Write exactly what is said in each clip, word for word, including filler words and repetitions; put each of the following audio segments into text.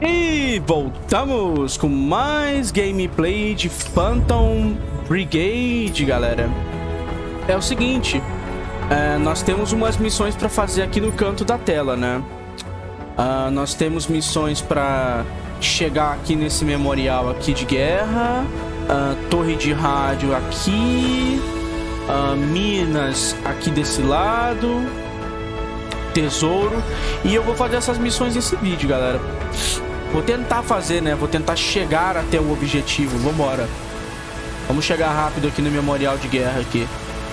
E voltamos com mais gameplay de Phantom Brigade, galera. É o seguinte, é, nós temos umas missões para fazer aqui no canto da tela, né? Uh, nós temos missões para chegar aqui nesse memorial aqui de guerra, uh, torre de rádio aqui, uh, minas aqui desse lado, tesouro. E eu vou fazer essas missões nesse vídeo, galera. Vou tentar fazer, né? Vou tentar chegar até o objetivo. Vambora. Vamos chegar rápido aqui no memorial de guerra aqui.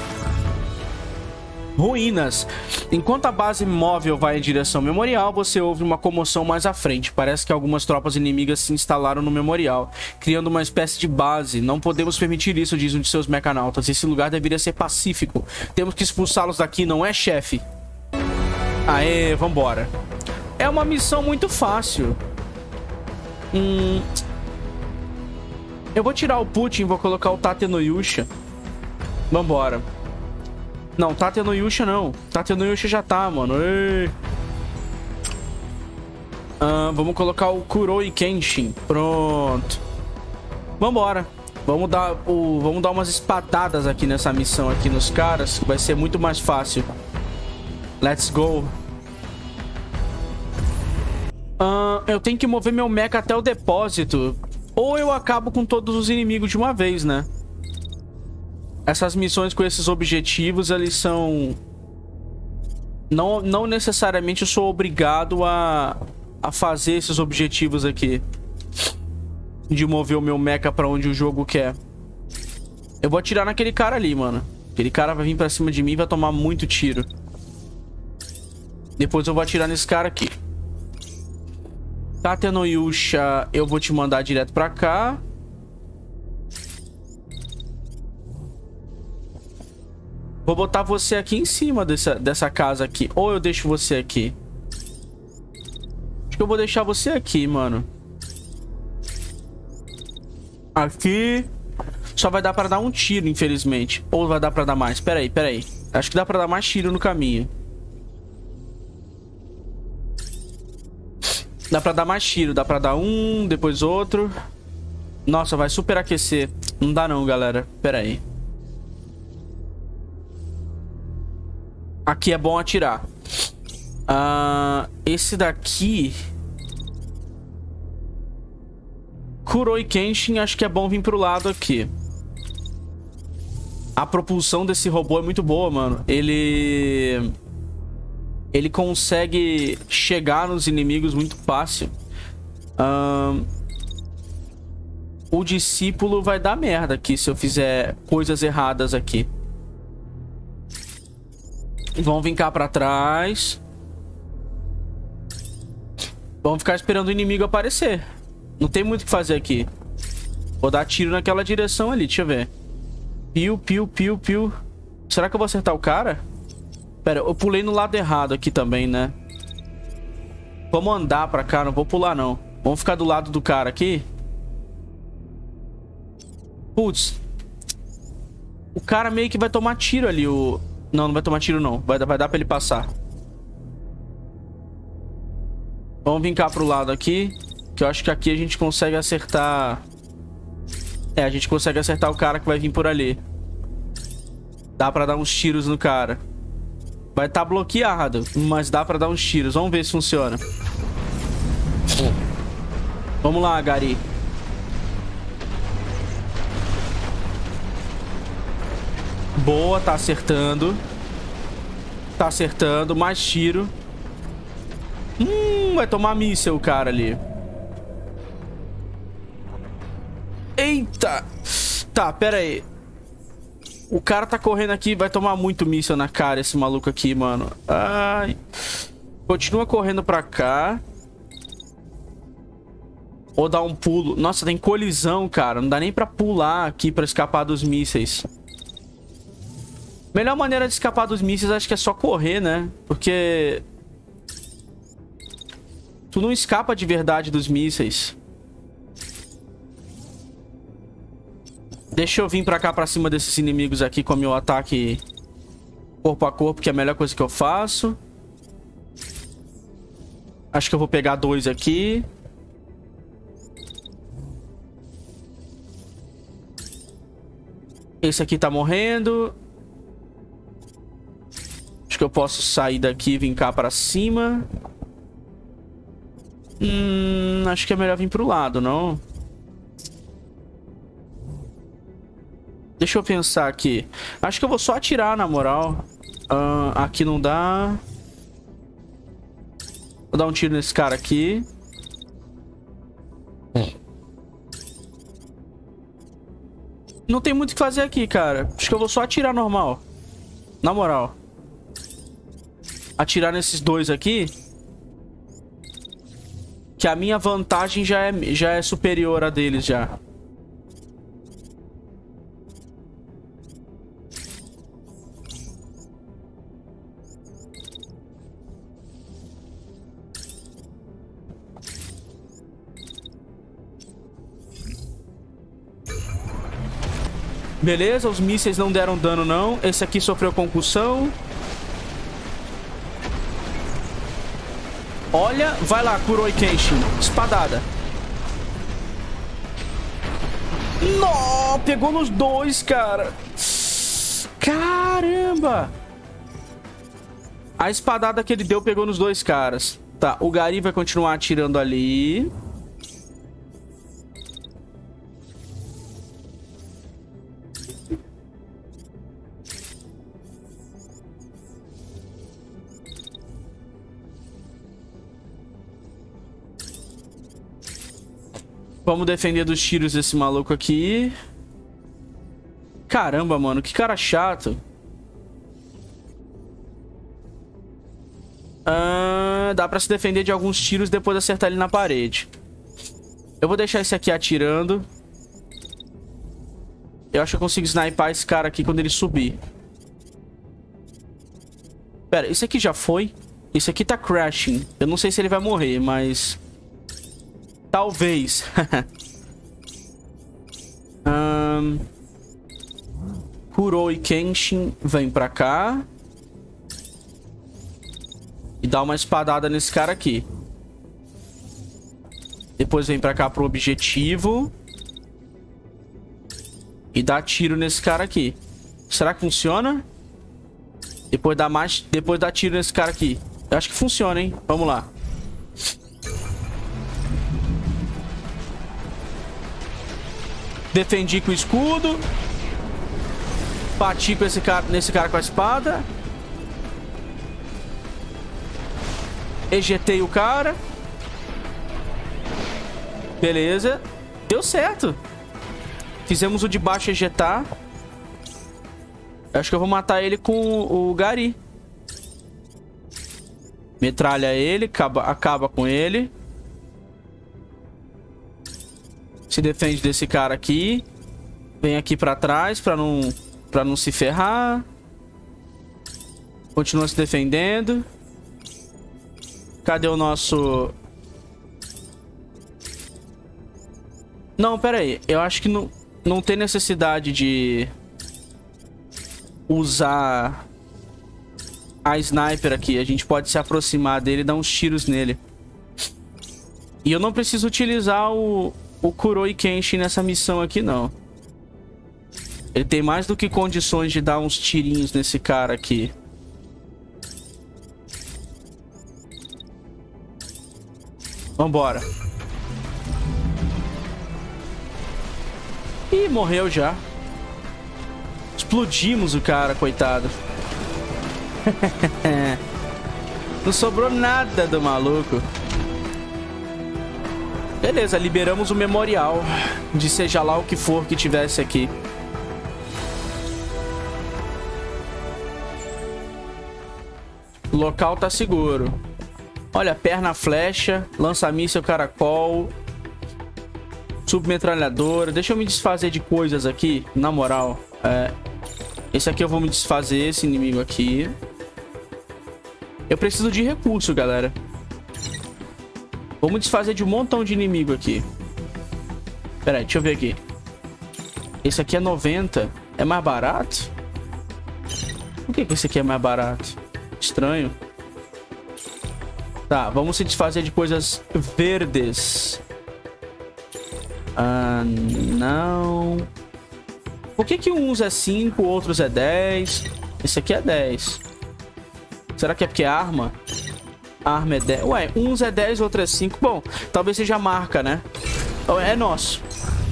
Ruínas. Enquanto a base móvel vai em direção ao memorial, você ouve uma comoção mais à frente. Parece que algumas tropas inimigas se instalaram no memorial, criando uma espécie de base. Não podemos permitir isso, diz um de seus mecanautas. Esse lugar deveria ser pacífico. Temos que expulsá-los daqui, não é, chefe? Aê, vambora. É uma missão muito fácil. Hum... Eu vou tirar o Putin e vou colocar o Tatenoyusha. Vambora. Não, Tatenoyusha não. Tatenoyusha já tá, mano. Ah, vamos colocar o Kuroi Kenshin. Pronto. Vambora. Vamos dar, o... vamos dar umas espadadas aqui nessa missão aqui nos caras, que vai ser muito mais fácil. Let's go. Uh, eu tenho que mover meu mecha até o depósito. Ou eu acabo com todos os inimigos de uma vez, né? Essas missões com esses objetivos, eles são... Não, não necessariamente eu sou obrigado a, a fazer esses objetivos aqui. De mover o meu mecha pra onde o jogo quer. Eu vou atirar naquele cara ali, mano. Aquele cara vai vir pra cima de mim e vai tomar muito tiro. Depois eu vou atirar nesse cara aqui. Tatenoyusha, eu vou te mandar direto pra cá. Vou botar você aqui em cima dessa, dessa casa aqui. Ou eu deixo você aqui. Acho que eu vou deixar você aqui, mano. Aqui. Só vai dar pra dar um tiro, infelizmente. Ou vai dar pra dar mais? Pera aí, pera aí. Acho que dá pra dar mais tiro no caminho. Dá pra dar mais tiro. Dá pra dar um, depois outro. Nossa, vai superaquecer. Não dá não, galera. Pera aí. Aqui é bom atirar. Uh, esse daqui... Kuroi Kenshin, acho que é bom vir pro lado aqui. A propulsão desse robô é muito boa, mano. Ele... Ele consegue chegar nos inimigos muito fácil. Uh, o discípulo vai dar merda aqui se eu fizer coisas erradas aqui. Vamos vir cá pra trás. Vamos ficar esperando o inimigo aparecer. Não tem muito o que fazer aqui. Vou dar tiro naquela direção ali, deixa eu ver. Piu, piu, piu, piu. Será que eu vou acertar o cara? Pera, eu pulei no lado errado aqui também, né? Vamos andar pra cá, não vou pular não. Vamos ficar do lado do cara aqui. Putz. O cara meio que vai tomar tiro ali, o... Não, não vai tomar tiro não. Vai, vai dar pra ele passar. Vamos vir cá pro lado aqui. Que eu acho que aqui a gente consegue acertar... É, a gente consegue acertar o cara que vai vir por ali. Dá pra dar uns tiros no cara. Vai estar bloqueado, mas dá pra dar uns tiros. Vamos ver se funciona. Vamos lá, Gary. Boa, tá acertando. Tá acertando, mais tiro. Hum, vai tomar míssel o cara ali. Eita. Tá, pera aí. O cara tá correndo aqui, vai tomar muito míssil na cara, esse maluco aqui, mano. Ai. Continua correndo pra cá. Ou dar um pulo. Nossa, tem colisão, cara. Não dá nem pra pular aqui pra escapar dos mísseis. Melhor maneira de escapar dos mísseis acho que é só correr, né? Porque... Tu não escapa de verdade dos mísseis. Deixa eu vir pra cá, pra cima desses inimigos aqui com o meu ataque corpo a corpo, que é a melhor coisa que eu faço. Acho que eu vou pegar dois aqui. Esse aqui tá morrendo. Acho que eu posso sair daqui e vir cá pra cima. Hum, acho que é melhor vir pro lado, não? Deixa eu pensar aqui. Acho que eu vou só atirar, na moral. Uh, aqui não dá. Vou dar um tiro nesse cara aqui. Não tem muito o que fazer aqui, cara. Acho que eu vou só atirar normal. Na moral. Atirar nesses dois aqui. Que a minha vantagem já é, já é superior a deles, já. Beleza, os mísseis não deram dano, não. Esse aqui sofreu concussão. Olha, vai lá, Kuroi Kenshin. Espadada. Nó, pegou nos dois, cara. Caramba. A espadada que ele deu pegou nos dois caras. Tá, o Gary vai continuar atirando ali. Vamos defender dos tiros desse maluco aqui. Caramba, mano. Que cara chato. Ah, dá pra se defender de alguns tiros depois de acertar ele na parede. Eu vou deixar esse aqui atirando. Eu acho que eu consigo snipar esse cara aqui quando ele subir. Pera, esse aqui já foi? Esse aqui tá crashing. Eu não sei se ele vai morrer, mas... talvez. um... Kuroi Kenshin vem pra cá. E dá uma espadada nesse cara aqui. Depois vem pra cá pro objetivo. E dá tiro nesse cara aqui. Será que funciona? Depois dá mais... Depois dá tiro nesse cara aqui. Eu acho que funciona, hein? Vamos lá. Defendi com o escudo. Bati com esse cara, nesse cara com a espada. Ejetei o cara. Beleza. Deu certo. Fizemos o de baixo ejetar. Acho que eu vou matar ele com o Gary. Metralha ele. Acaba, acaba com ele. Se defende desse cara aqui. Vem aqui pra trás pra não, pra não se ferrar. Continua se defendendo. Cadê o nosso... Não, pera aí. Eu acho que não, não tem necessidade de usar a sniper aqui. A gente pode se aproximar dele e dar uns tiros nele. E eu não preciso utilizar o... o Kuroi Kenshin nessa missão aqui, não. Ele tem mais do que condições de dar uns tirinhos nesse cara aqui. Vambora. Ih, morreu já. Explodimos o cara, coitado. Não sobrou nada do maluco. Beleza, liberamos o memorial de seja lá o que for que tivesse aqui. O local tá seguro. Olha, perna flecha, lança-míssel caracol, submetralhadora. Deixa eu me desfazer de coisas aqui, na moral. É, esse aqui eu vou me desfazer, esse inimigo aqui. Eu preciso de recurso, galera. Vamos desfazer de um montão de inimigo aqui. Pera aí, deixa eu ver aqui. Esse aqui é noventa. É mais barato? Por que que esse aqui é mais barato? Estranho. Tá, vamos se desfazer de coisas verdes. Ah, não. Por que que uns é cinco, outros é dez? Esse aqui é dez. Será que é porque é arma? Arma é dez. Ué, uns é dez, outro é cinco. Bom, talvez seja a marca, né? É nosso.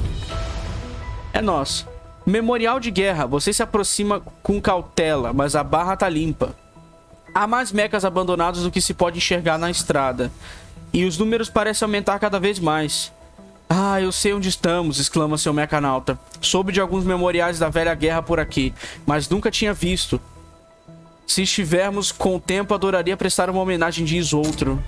É nosso. Memorial de guerra. Você se aproxima com cautela, mas a barra tá limpa. Há mais mechas abandonados do que se pode enxergar na estrada. E os números parecem aumentar cada vez mais. Ah, eu sei onde estamos, exclama seu mecanauta. Soube de alguns memoriais da velha guerra por aqui, mas nunca tinha visto. Se estivermos com o tempo, adoraria prestar uma homenagem, diz outro.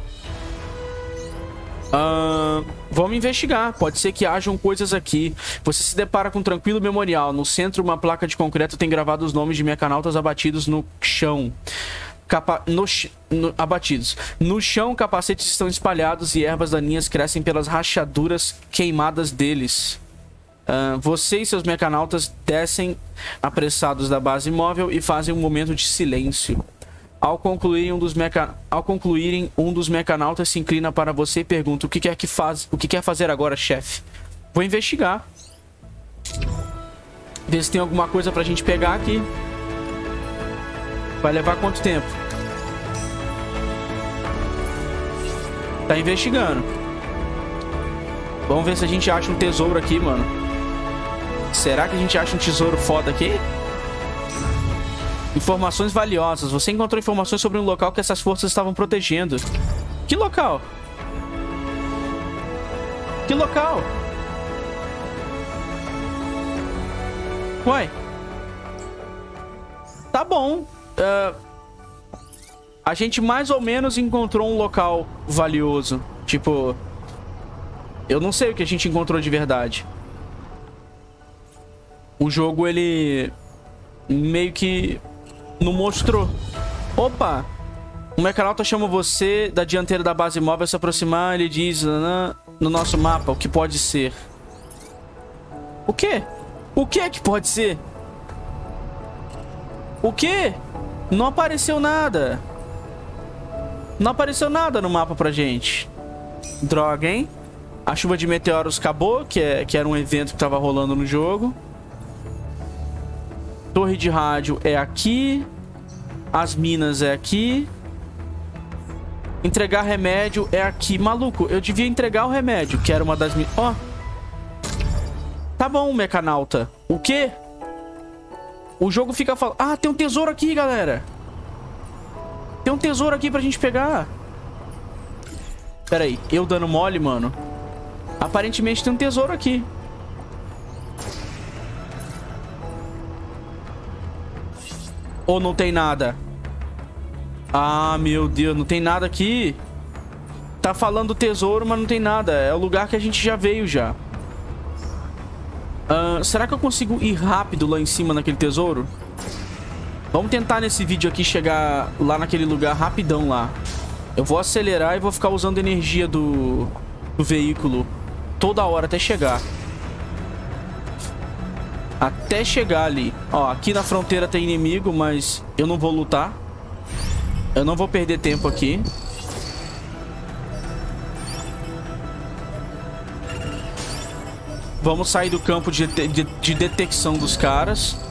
Uh, vamos investigar. Pode ser que hajam coisas aqui. Você se depara com um tranquilo memorial. No centro, uma placa de concreto tem gravado os nomes de mecanautas abatidos no chão. Capa no, no, abatidos. No chão, capacetes estão espalhados e ervas daninhas crescem pelas rachaduras queimadas deles. Uh, você e seus mecanautas descem apressados da base móvel e fazem um momento de silêncio. Ao concluírem, um dos, meca... Ao concluírem, um dos mecanautas se inclina para você e pergunta: o que quer, que faz... o que quer fazer agora, chefe? Vou investigar. Ver se tem alguma coisa pra gente pegar aqui. Vai levar quanto tempo? Tá investigando. Vamos ver se a gente acha um tesouro aqui, mano. Será que a gente acha um tesouro foda aqui? Informações valiosas. Você encontrou informações sobre um local que essas forças estavam protegendo. Que local? Que local? Ué. Tá bom. Uh, a gente mais ou menos encontrou um local valioso. Tipo, eu não sei o que a gente encontrou de verdade. O jogo, ele meio que não mostrou. Opa! O mecanauta chama você da dianteira da base móvel a se aproximar. Ele diz no nosso mapa o que pode ser. O quê? O que que pode ser? O quê? Não apareceu nada. Não apareceu nada no mapa pra gente. Droga, hein? A chuva de meteoros acabou, que, é, que era um evento que tava rolando no jogo. Torre de rádio é aqui. As minas é aqui. Entregar remédio é aqui. Maluco, eu devia entregar o remédio, que era uma das minhas... Ó. Tá bom, mecanauta. O quê? O jogo fica falando... Ah, tem um tesouro aqui, galera. Tem um tesouro aqui pra gente pegar. Pera aí, eu dando mole, mano. Aparentemente tem um tesouro aqui. Ou não tem nada? Ah, meu Deus, não tem nada aqui. Tá falando tesouro, mas não tem nada. É o lugar que a gente já veio já. Uh, será que eu consigo ir rápido lá em cima naquele tesouro? Vamos tentar nesse vídeo aqui chegar lá naquele lugar rapidão lá. Eu vou acelerar e vou ficar usando energia do, do veículo toda hora até chegar. Até chegar ali. Ó, aqui na fronteira tem inimigo, mas eu não vou lutar. Eu não vou perder tempo aqui. Vamos sair do campo de, de, de detecção dos caras.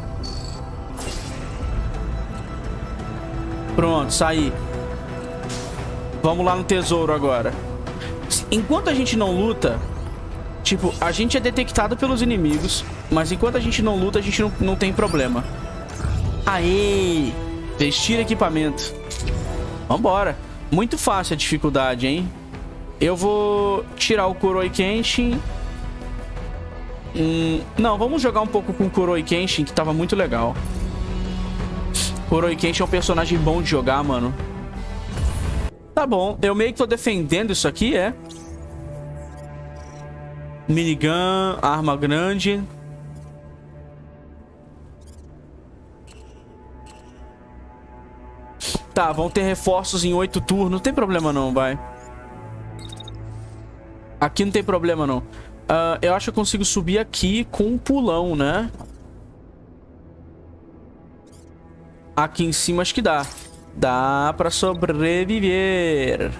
Pronto, saí. Vamos lá no tesouro agora. Enquanto a gente não luta... Tipo, a gente é detectado pelos inimigos, mas enquanto a gente não luta, a gente não, não tem problema. Aê! Vestir equipamento. Vambora. Muito fácil a dificuldade, hein? Eu vou tirar o Kuroi Kenshin. Hum, não, vamos jogar um pouco com o Kuroi Kenshin, que tava muito legal. Kuroi Kenshin é um personagem bom de jogar, mano. Tá bom, eu meio que tô defendendo isso aqui, é... Minigun, arma grande. Tá, vão ter reforços em oito turnos. Não tem problema não, vai. Aqui não tem problema não. Uh, eu acho que eu consigo subir aqui com um pulão, né? Aqui em cima acho que dá. Dá pra sobreviver.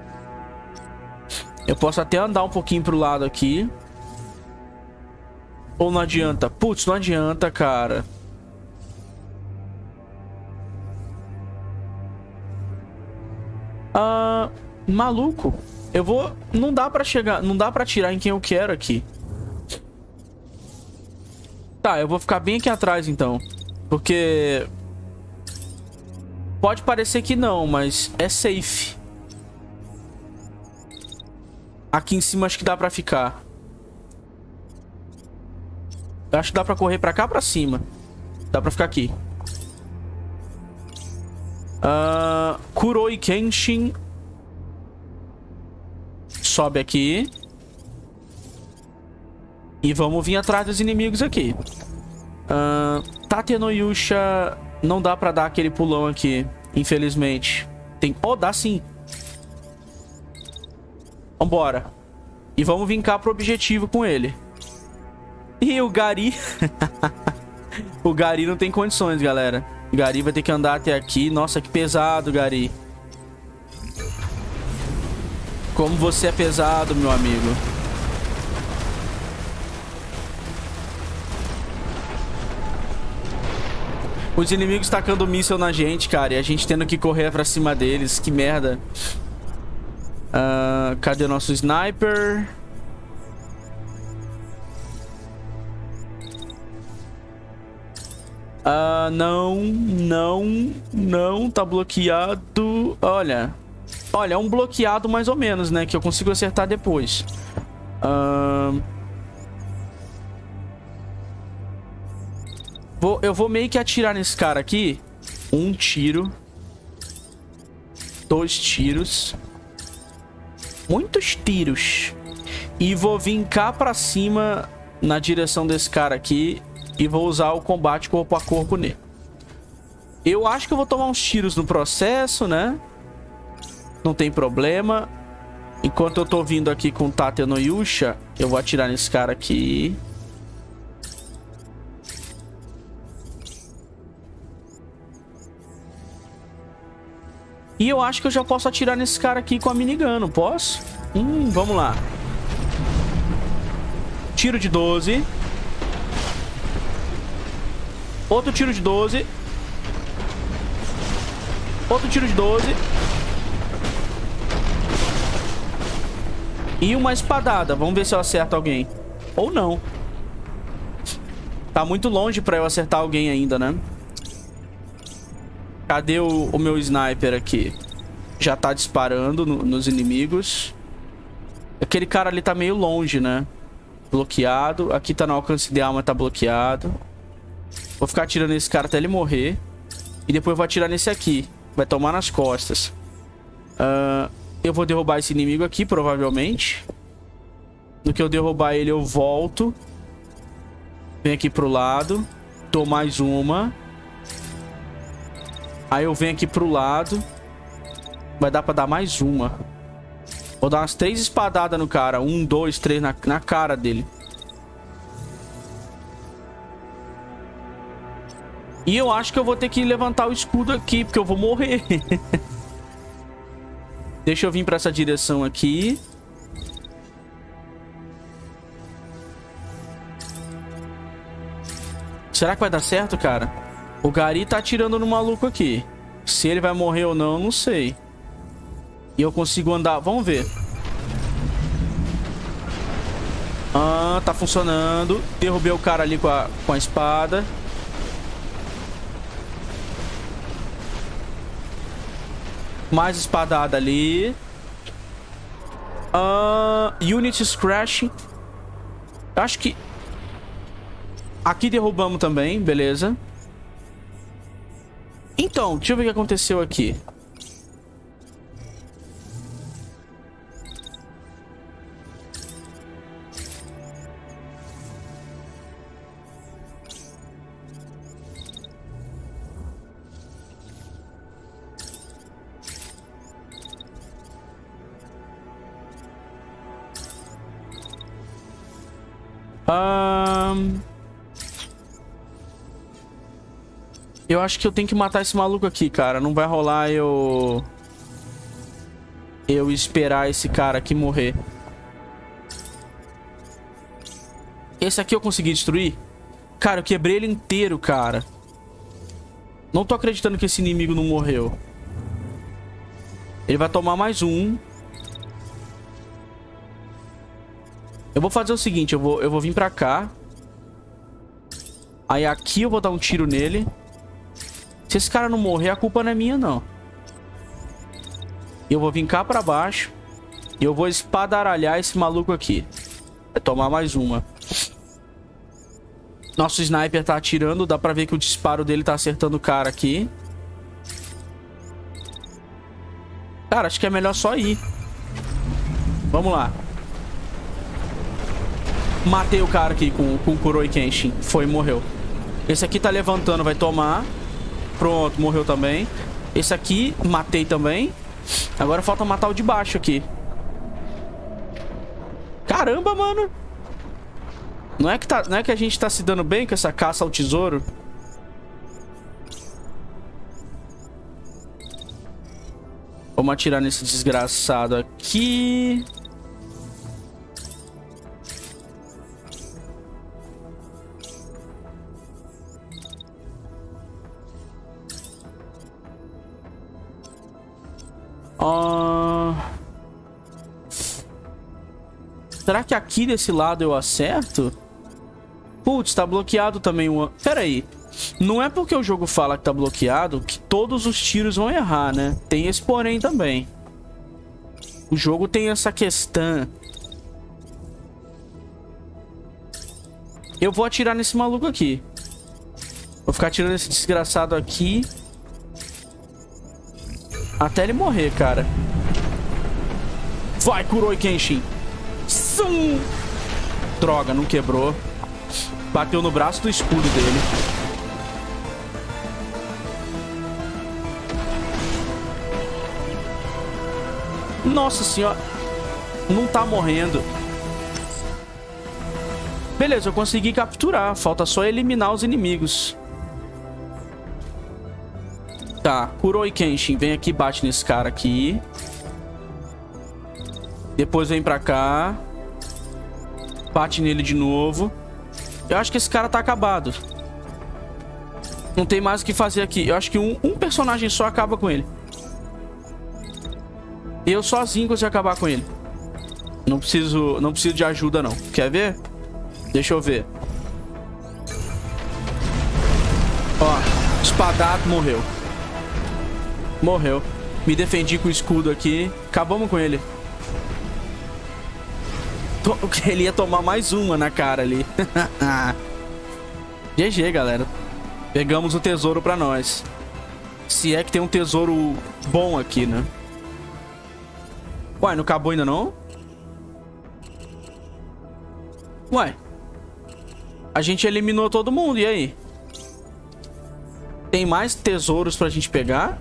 Eu posso até andar um pouquinho pro lado aqui. Ou não adianta? Putz, não adianta, cara. Ah, maluco. Eu vou... Não dá pra chegar... Não dá pra atirar em quem eu quero aqui. Tá, eu vou ficar bem aqui atrás, então. Porque... Pode parecer que não, mas é safe. Aqui em cima acho que dá pra ficar. Eu acho que dá pra correr pra cá, pra cima. Dá pra ficar aqui. Uh, Kuroi Kenshin. Sobe aqui. E vamos vir atrás dos inimigos aqui. Uh, Tate no Yusha. Não dá pra dar aquele pulão aqui, infelizmente. Tem... Oh, dá sim. Vambora. E vamos vir cá pro objetivo com ele. E o Gary... O Gary não tem condições, galera. O Gary vai ter que andar até aqui. Nossa, que pesado, Gary. Como você é pesado, meu amigo. Os inimigos tacando míssil na gente, cara. E a gente tendo que correr pra cima deles. Que merda. Uh, cadê o nosso sniper? Ah, uh, não, não, não, tá bloqueado. Olha, olha, é um bloqueado mais ou menos, né? Que eu consigo acertar depois. Uh... Vou, eu vou meio que atirar nesse cara aqui. Um tiro. Dois tiros. Muitos tiros. E vou vir cá pra cima na direção desse cara aqui. E vou usar o combate corpo a corpo nele. Eu acho que eu vou tomar uns tiros no processo, né? Não tem problema. Enquanto eu tô vindo aqui com o Tate no Yusha, eu vou atirar nesse cara aqui. E eu acho que eu já posso atirar nesse cara aqui com a minigun, não posso? Hum, vamos lá. Tiro de doze. Outro tiro de doze. Outro tiro de doze. E uma espadada. Vamos ver se eu acerto alguém. Ou não. Tá muito longe pra eu acertar alguém ainda, né? Cadê o, o meu sniper aqui? Já tá disparando no, nos inimigos. Aquele cara ali tá meio longe, né? Bloqueado. Aqui tá no alcance de alma, tá bloqueado. Vou ficar atirando nesse cara até ele morrer. E depois eu vou atirar nesse aqui. Vai tomar nas costas. Uh, eu vou derrubar esse inimigo aqui, provavelmente. No que eu derrubar ele, eu volto. Venho aqui pro lado. Dou mais uma. Aí eu venho aqui pro lado. Vai dar pra dar mais uma. Vou dar umas três espadadas no cara. Um, dois, três na, na cara dele. E eu acho que eu vou ter que levantar o escudo aqui, porque eu vou morrer. Deixa eu vir pra essa direção aqui. Será que vai dar certo, cara? O Gary tá atirando no maluco aqui. Se ele vai morrer ou não, não sei. E eu consigo andar... Vamos ver. Ah, tá funcionando. Derrubei o cara ali com a, com a espada. Mais espadada ali. Uh, Unities Crash. Acho que... Aqui derrubamos também, beleza. Então, deixa eu ver o que aconteceu aqui. Um... Eu acho que eu tenho que matar esse maluco aqui, cara. Não vai rolar eu... Eu esperar esse cara aqui morrer. Esse aqui eu consegui destruir? Cara, eu quebrei ele inteiro, cara. Não tô acreditando que esse inimigo não morreu. Ele vai tomar mais um. Eu vou fazer o seguinte, eu vou, eu vou vir pra cá. Aí aqui eu vou dar um tiro nele. Se esse cara não morrer, a culpa não é minha, não. Eu vou vir cá pra baixo. E eu vou espadaralhar esse maluco aqui. Vai tomar mais uma. Nosso sniper tá atirando. Dá pra ver que o disparo dele tá acertando o cara aqui. Cara, acho que é melhor só ir. Vamos lá. Matei o cara aqui com, com o Kuroi Kenshin. Foi, morreu. Esse aqui tá levantando, vai tomar. Pronto, morreu também. Esse aqui, matei também. Agora falta matar o de baixo aqui. Caramba, mano. Não é que, tá, não é que a gente tá se dando bem com essa caça ao tesouro? Vamos atirar nesse desgraçado aqui. Uh... Será que aqui desse lado eu acerto? Putz, tá bloqueado também o... Pera aí. Não é porque o jogo fala que tá bloqueado que todos os tiros vão errar, né? Tem esse porém também. O jogo tem essa questão. Eu vou atirar nesse maluco aqui. Vou ficar atirando nesse desgraçado aqui até ele morrer, cara. Vai, Kuroi Kenshin. Sum! Droga, não quebrou. Bateu no braço do escudo dele. Nossa senhora. Não tá morrendo. Beleza, eu consegui capturar. Falta só eliminar os inimigos. Tá, Kuroi Kenshin. Vem aqui, bate nesse cara aqui. Depois vem pra cá. Bate nele de novo. Eu acho que esse cara tá acabado. Não tem mais o que fazer aqui. Eu acho que um, um personagem só acaba com ele. Eu sozinho consigo acabar com ele. Não preciso, não preciso de ajuda, não. Quer ver? Deixa eu ver. Ó, espadado, morreu. Morreu. Me defendi com o escudo aqui. Acabamos com ele. Ele ia tomar mais uma na cara ali. G G, galera. Pegamos o tesouro pra nós. Se é que tem um tesouro bom aqui, né? Ué, não acabou ainda não? Ué. A gente eliminou todo mundo, e aí? Tem mais tesouros pra gente pegar?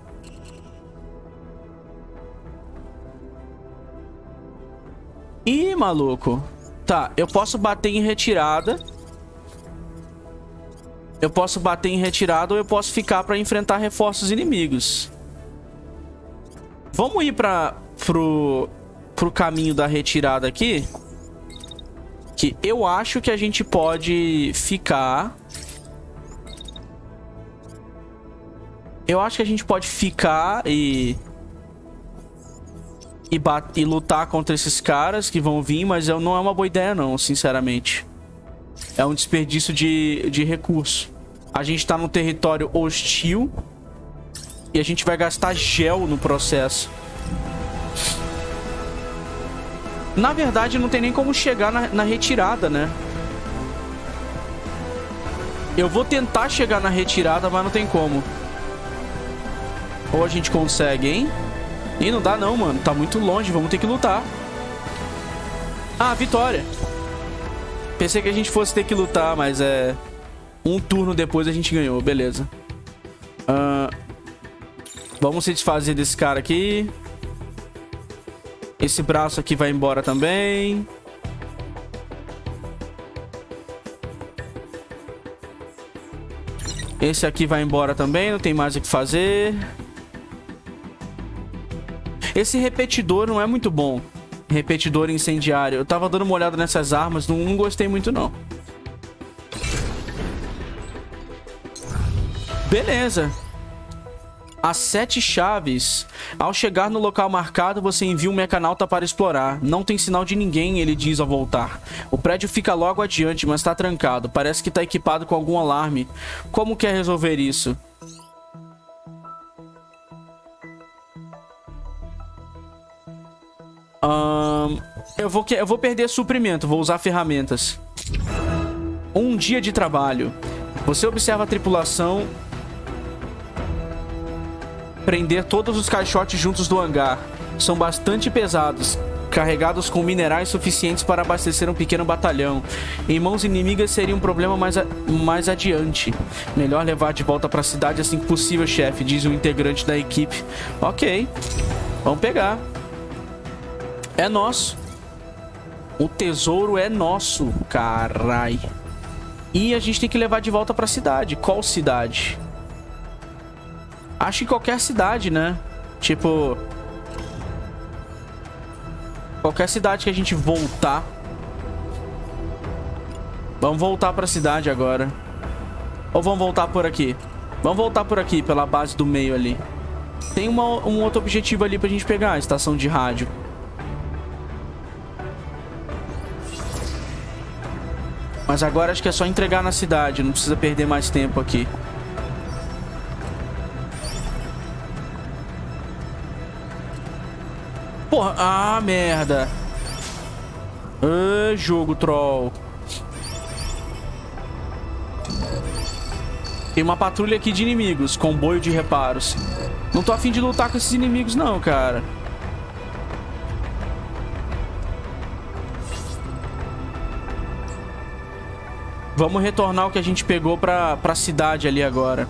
Ih, maluco. Tá, eu posso bater em retirada. Eu posso bater em retirada ou eu posso ficar pra enfrentar reforços inimigos. Vamos ir pra, pro, pro caminho da retirada aqui. Que eu acho que a gente pode ficar... Eu acho que a gente pode ficar e... E, e lutar contra esses caras que vão vir, mas eu, não é uma boa ideia não, sinceramente. É um desperdício de, de recurso. A gente tá num território hostil e a gente vai gastar gel no processo. Na verdade, não tem nem como chegar na, na retirada, né? Eu vou tentar chegar na retirada, mas não tem como. Ou a gente consegue, hein? Ih, não dá não, mano. Tá muito longe. Vamos ter que lutar. Ah, vitória. Pensei que a gente fosse ter que lutar, mas é... Um turno depois a gente ganhou. Beleza. Uh... Vamos se desfazer desse cara aqui. Esse braço aqui vai embora também. Esse aqui vai embora também. Não tem mais o que fazer. Esse repetidor não é muito bom. Repetidor incendiário. Eu tava dando uma olhada nessas armas, não, não gostei muito não. Beleza. As sete chaves. Ao chegar no local marcado, você envia um mecanauta para explorar. Não tem sinal de ninguém, ele diz ao voltar. O prédio fica logo adiante, mas está trancado. Parece que está equipado com algum alarme. Como quer resolver isso? Um, eu, vou, eu vou perder suprimento, vou usar ferramentas. Um dia de trabalho. Você observa a tripulação prender todos os caixotes juntos do hangar. São bastante pesados, carregados com minerais suficientes para abastecer um pequeno batalhão. Em mãos inimigas seria um problema mais, a, mais adiante. Melhor levar de volta para a cidade assim que possível, chefe, diz um integrante da equipe. Ok, vamos pegar. É nosso. O tesouro é nosso, carai. E a gente tem que levar de volta para a cidade. Qual cidade? Acho que qualquer cidade, né? Tipo... Qualquer cidade que a gente voltar. Vamos voltar pra cidade agora. Ou vamos voltar por aqui? Vamos voltar por aqui, pela base do meio ali. Tem uma, um outro objetivo ali pra gente pegar. A estação de rádio. Mas agora acho que é só entregar na cidade. Não precisa perder mais tempo aqui. Porra, ah, merda. Ah, jogo troll. Tem uma patrulha aqui de inimigos, comboio de reparos. Não tô afim de lutar com esses inimigos não, cara. Vamos retornar o que a gente pegou pra, pra cidade ali agora.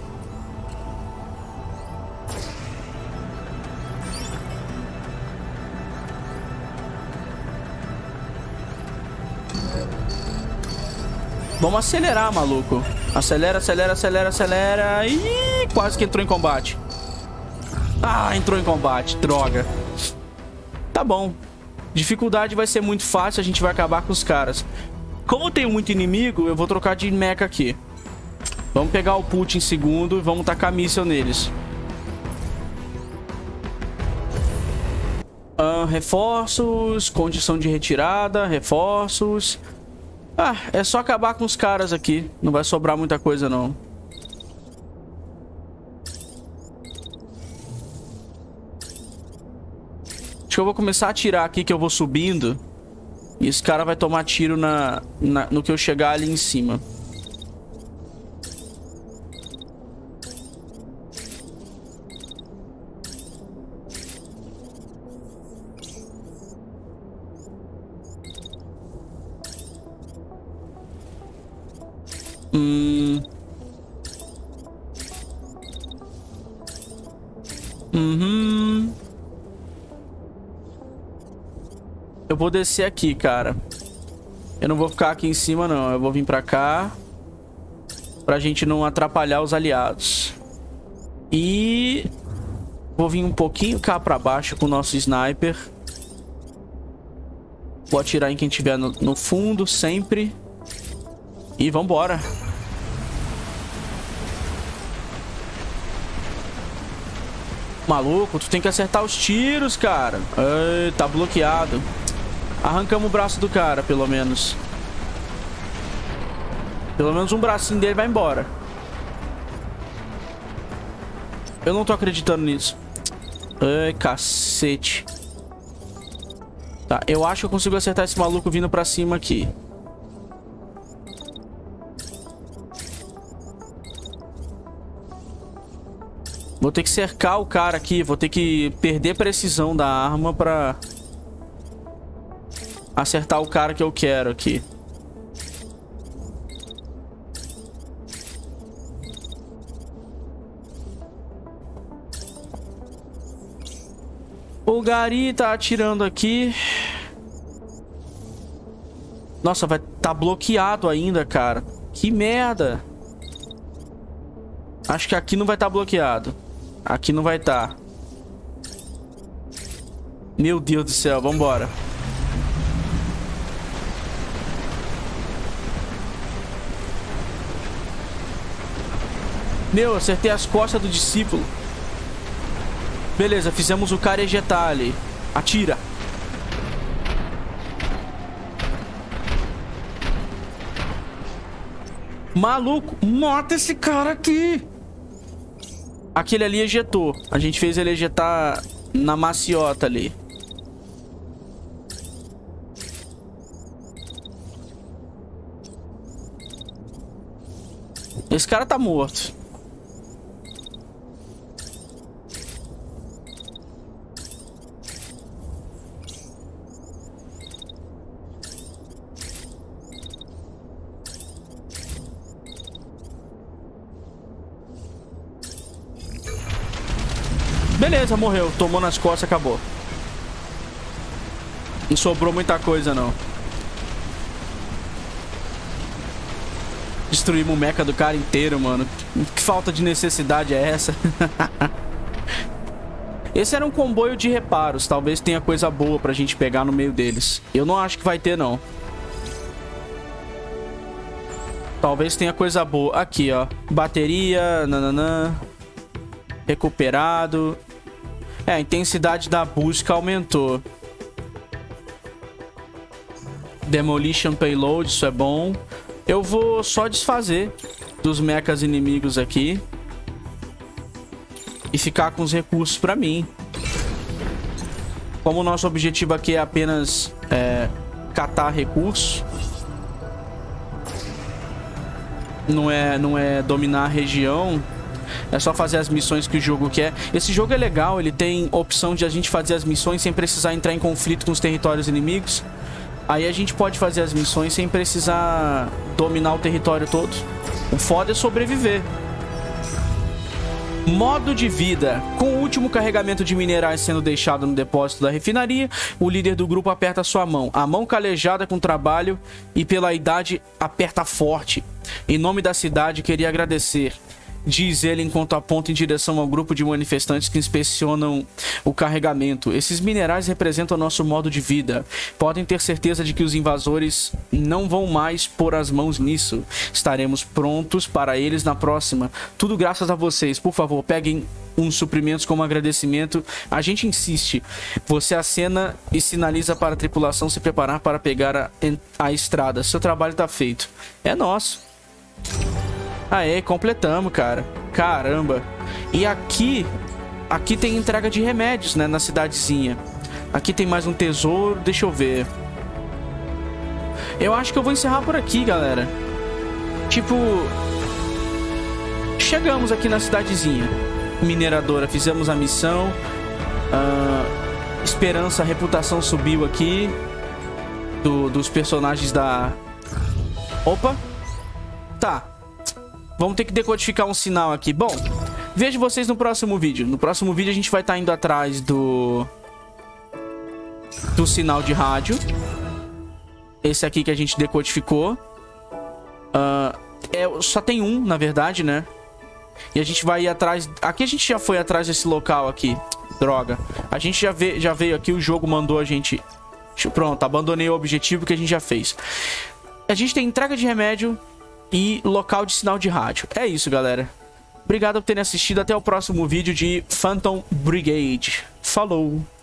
Vamos acelerar, maluco. Acelera, acelera, acelera, acelera. Ih, quase que entrou em combate. Ah, entrou em combate. Droga. Tá bom. Dificuldade vai ser muito fácil. A gente vai acabar com os caras. Como tem muito inimigo, eu vou trocar de mecha aqui. Vamos pegar o Put em segundo e vamos tacar míssil neles. Ah, reforços. Condição de retirada. Reforços. Ah, é só acabar com os caras aqui. Não vai sobrar muita coisa, não. Acho que eu vou começar a atirar aqui, que eu vou subindo. E esse cara vai tomar tiro na, na, no que eu chegar ali em cima. Hum. Uhum. Eu vou descer aqui, cara. Eu não vou ficar aqui em cima, não. Eu vou vir pra cá. Pra gente não atrapalhar os aliados. E... vou vir um pouquinho cá pra baixo com o nosso sniper. Vou atirar em quem tiver no, no fundo, sempre. E vambora. Maluco, tu tem que acertar os tiros, cara. Ai, tá bloqueado. Arrancamos o braço do cara, pelo menos. Pelo menos um bracinho dele vai embora. Eu não tô acreditando nisso. Ai, cacete. Tá, eu acho que eu consigo acertar esse maluco vindo pra cima aqui. Vou ter que cercar o cara aqui. Vou ter que perder precisão da arma pra acertar o cara que eu quero aqui. O Gari tá atirando aqui. Nossa, vai tá bloqueado ainda, cara. Que merda. Acho que aqui não vai estar bloqueado. Aqui não vai estar. Meu Deus do céu, vambora. Meu, acertei as costas do discípulo. Beleza, fizemos o cara ejetar ali. Atira. Maluco, mata esse cara aqui. Aquele ali ejetou. A gente fez ele ejetar na maciota ali. Esse cara tá morto. Beleza, morreu. Tomou nas costas, acabou. Não sobrou muita coisa, não. Destruímos o mecha do cara inteiro, mano. Que falta de necessidade é essa? Esse era um comboio de reparos. Talvez tenha coisa boa pra gente pegar no meio deles. Eu não acho que vai ter, não. Talvez tenha coisa boa. Aqui, ó. Bateria, nananã. Recuperado. É, a intensidade da busca aumentou. Demolition Payload, isso é bom. Eu vou só desfazer dos mechas inimigos aqui. E ficar com os recursos pra mim. Como o nosso objetivo aqui é apenas é, catar recursos. Não é, não é dominar a região. É só fazer as missões que o jogo quer. Esse jogo é legal, ele tem opção de a gente fazer as missões sem precisar entrar em conflito com os territórios inimigos. Aí a gente pode fazer as missões sem precisar dominar o território todo. O foda é sobreviver. Modo de vida. Com o último carregamento de minerais sendo deixado no depósito da refinaria, o líder do grupo aperta sua mão. A mão calejada com trabalho e pela idade aperta forte. Em nome da cidade, queria agradecer, diz ele enquanto aponta em direção ao grupo de manifestantes que inspecionam o carregamento. Esses minerais representam nosso modo de vida. Podem ter certeza de que os invasores não vão mais pôr as mãos nisso. Estaremos prontos para eles na próxima. Tudo graças a vocês. Por favor, peguem uns suprimentos como agradecimento. A gente insiste. Você acena e sinaliza para a tripulação se preparar para pegar a, a estrada. Seu trabalho está feito. É nosso. Aê, completamos, cara. Caramba. E aqui... Aqui tem entrega de remédios, né? Na cidadezinha. Aqui tem mais um tesouro. Deixa eu ver. Eu acho que eu vou encerrar por aqui, galera. Tipo... Chegamos aqui na cidadezinha mineradora. Fizemos a missão. Uh, esperança, a reputação subiu aqui. Do, dos personagens da... Opa. Tá. Vamos ter que decodificar um sinal aqui. Bom, vejo vocês no próximo vídeo. No próximo vídeo a gente vai estar indo atrás do... Do sinal de rádio. Esse aqui que a gente decodificou. Uh, é, só tem um, na verdade, né? E a gente vai ir atrás... Aqui a gente já foi atrás desse local aqui. Droga. A gente já, vê, já veio aqui, o jogo mandou a gente... Pronto, abandonei o objetivo que a gente já fez. A gente tem entrega de remédio... E local de sinal de rádio. É isso, galera. Obrigado por terem assistido. Até o próximo vídeo de Phantom Brigade. Falou!